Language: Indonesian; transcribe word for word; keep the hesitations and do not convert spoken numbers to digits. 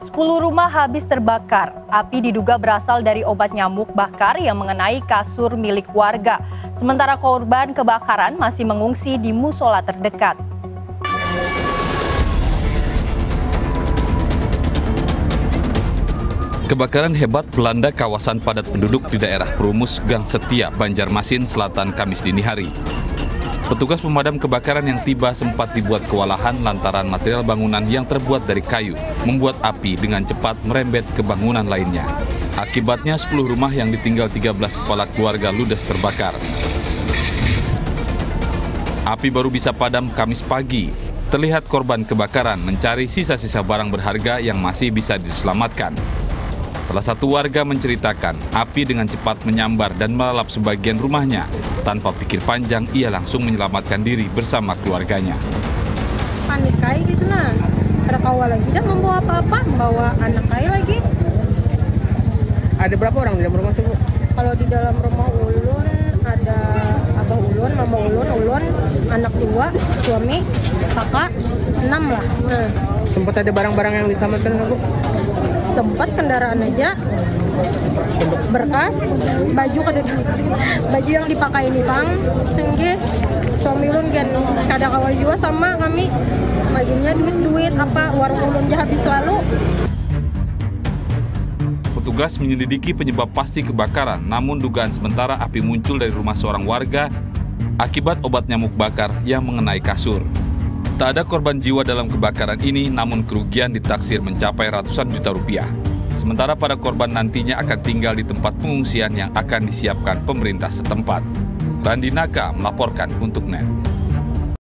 sepuluh rumah habis terbakar. Api diduga berasal dari obat nyamuk bakar yang mengenai kasur milik warga. Sementara korban kebakaran masih mengungsi di musola terdekat. Kebakaran hebat melanda kawasan padat penduduk di daerah Perumus, Gang Setia, Banjarmasin Selatan, Kamis dini hari. Petugas pemadam kebakaran yang tiba sempat dibuat kewalahan lantaran material bangunan yang terbuat dari kayu membuat api dengan cepat merembet ke bangunan lainnya. Akibatnya sepuluh rumah yang ditinggal tiga belas kepala keluarga ludes terbakar. Api baru bisa padam Kamis pagi. Terlihat korban kebakaran mencari sisa-sisa barang berharga yang masih bisa diselamatkan. Salah satu warga menceritakan api dengan cepat menyambar dan melalap sebagian rumahnya. Tanpa pikir panjang, ia langsung menyelamatkan diri bersama keluarganya. Panik kayak gitu nah, ada kawal lagi, dan membawa apa-apa, membawa anak kayak lagi. Ada berapa orang di dalam rumah tuh, Bu? Kalau di dalam rumah ulun, ada abah ulun, mama ulun, ulun, anak dua, suami, kakak, enam lah. Nah. Sempat ada barang-barang yang diselamatkan, Bu? Sempat kendaraan aja, berkas, baju baju yang dipakai ini bang, tinggi, suami ulun gen, kadang kawal juga sama kami, baginya duit-duit apa warung ulun habis selalu. Petugas menyelidiki penyebab pasti kebakaran, namun dugaan sementara api muncul dari rumah seorang warga akibat obat nyamuk bakar yang mengenai kasur. Tak ada korban jiwa dalam kebakaran ini, namun kerugian ditaksir mencapai ratusan juta rupiah. Sementara para korban nantinya akan tinggal di tempat pengungsian yang akan disiapkan pemerintah setempat. Randi Naka melaporkan untuk N E T.